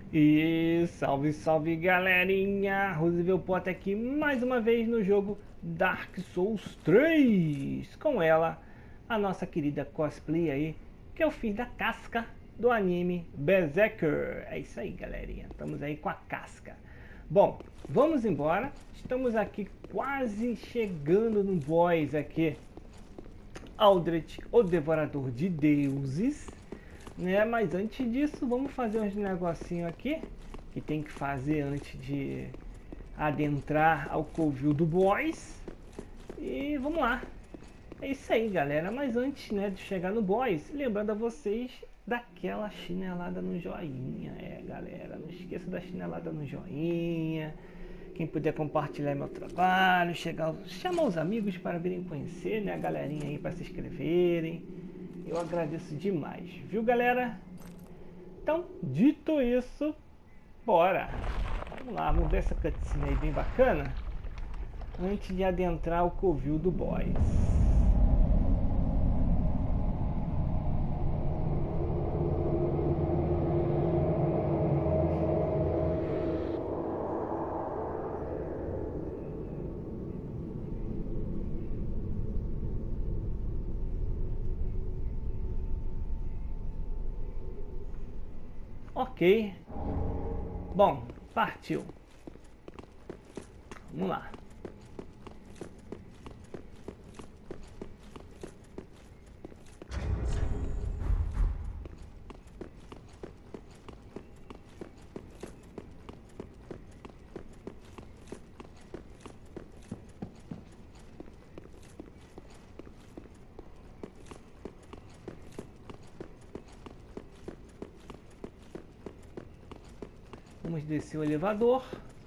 E salve, salve galerinha! Roosevelt Potter aqui mais uma vez no jogo Dark Souls 3. Com ela, a nossa querida cosplay aí, que eu fiz da casca do anime Berserker. É isso aí, galerinha. Estamos aí com a casca. Bom, vamos embora. Estamos aqui quase chegando no boss aqui. Aldrich, o Devorador de Deuses. Né? Mas antes disso, vamos fazer uns negocinho aqui que tem que fazer antes de adentrar ao covil do boss. E vamos lá. É isso aí, galera. Mas antes, né, de chegar no boss, lembrando a vocês daquela chinelada no joinha. É, galera, não esqueça da chinelada no joinha. Quem puder compartilhar meu trabalho, chamar os amigos para virem conhecer, né, a galerinha aí para se inscreverem. Eu agradeço demais, viu, galera? Então, dito isso, bora! Vamos lá, vamos ver essa cutscene aí bem bacana antes de adentrar o covil do boss. Ok. Bom, partiu. Vamos lá. Vamos descer o elevador.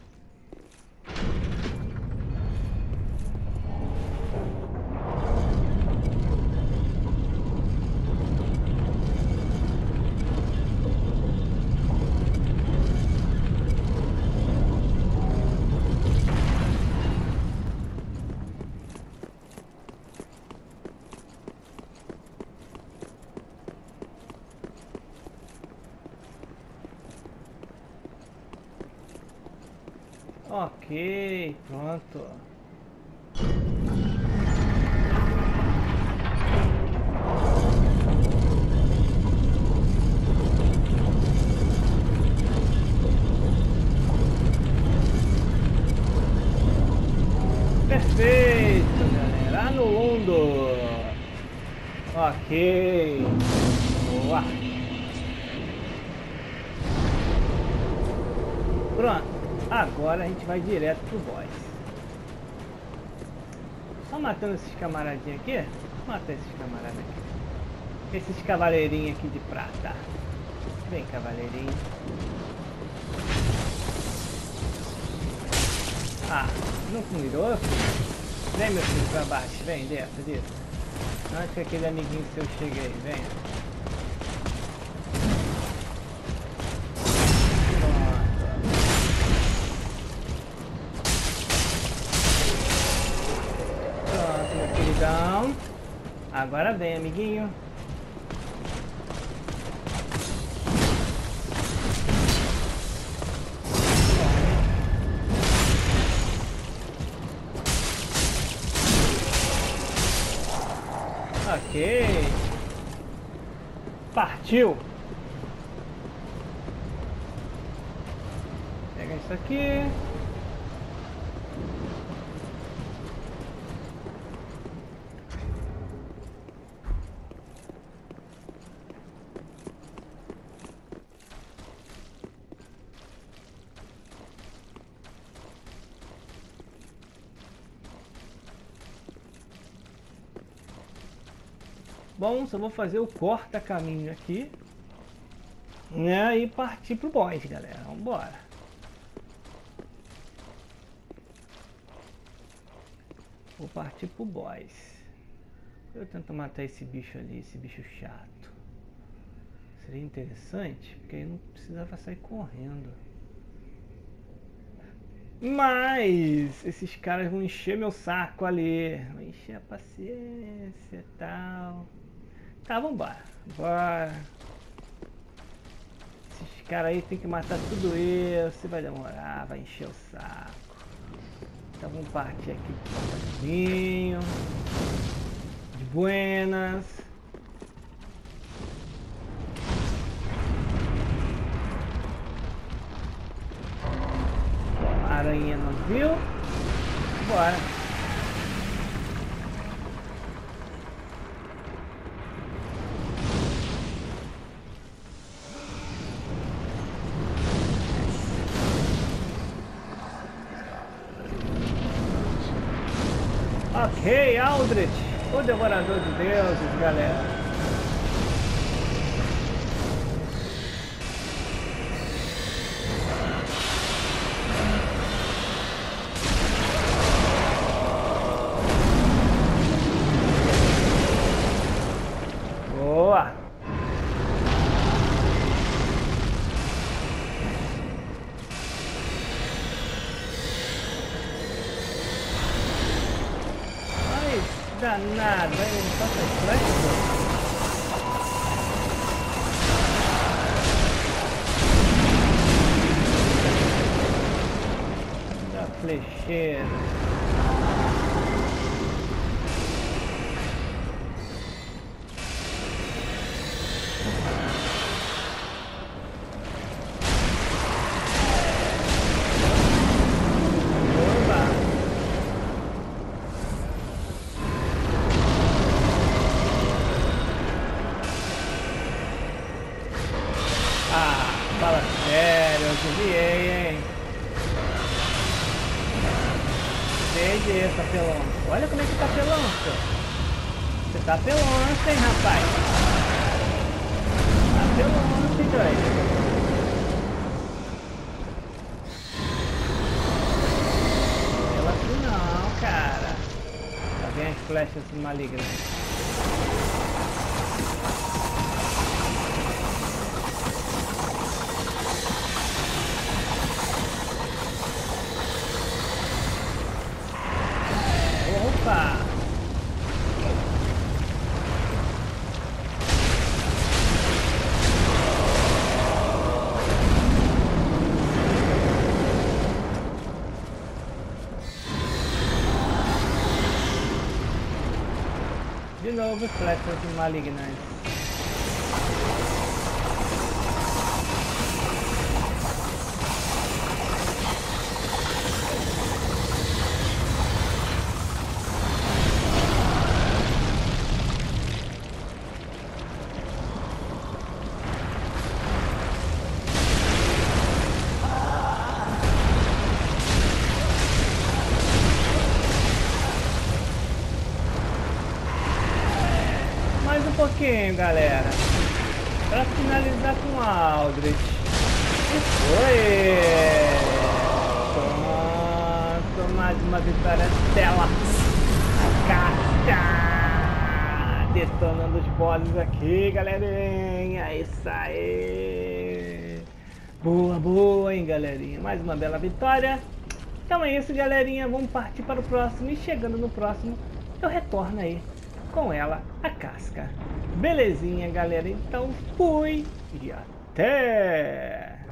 Ok, pronto. Perfeito, galera. No mundo. Ok. Boa. Pronto. Agora a gente vai direto pro boss. Só matando esses camaradinhos aqui. Vou matar esses camaradas aqui. Esses cavaleirinhos aqui de prata. Vem, cavaleirinho. Ah, não mirou? Vem, meu filho, pra baixo. Vem, desce. Antes que aquele amiguinho seu chegue aí. Vem. Então, agora vem, amiguinho. Ok. Partiu. Pega isso aqui. Bom, só vou fazer o corta-caminho aqui, né, e partir pro boss, galera. Vambora. Vou partir pro boss. Eu tento matar esse bicho ali, esse bicho chato. Seria interessante, porque aí não precisava sair correndo. Mas esses caras vão encher meu saco ali. Vão encher a paciência e tal. Tá, vambora. Bora. Esses caras aí tem que matar tudo isso. Vai demorar, vai encher o saco. Então vamos partir aqui devagarinho. De buenas. A aranha não viu. Bora. Ok, Aldrich, o devorador de deuses, galera. Boa! Danado, vai lançar essa flecha? Da flecheira. Fala sério, eu desviei, hein? Desde essa pelonça. Olha como é que tá pelonça. Você tá pelonça, hein, rapaz? Tá pelonça, hein, doido? Pela assim não, cara. Tá vendo as flechas malignas? Opa! De novo, flechas malignas. Mais um pouquinho, galera, para finalizar com Aldrich. E foi! Pronto, mais uma vitória dela. A casca detonando os bosses aqui, galerinha. É isso aí! Boa, boa, hein, galerinha. Mais uma bela vitória. Então é isso, galerinha. Vamos partir para o próximo. E chegando no próximo, eu retorno aí com ela, a casca. Belezinha, galera? Então fui e até!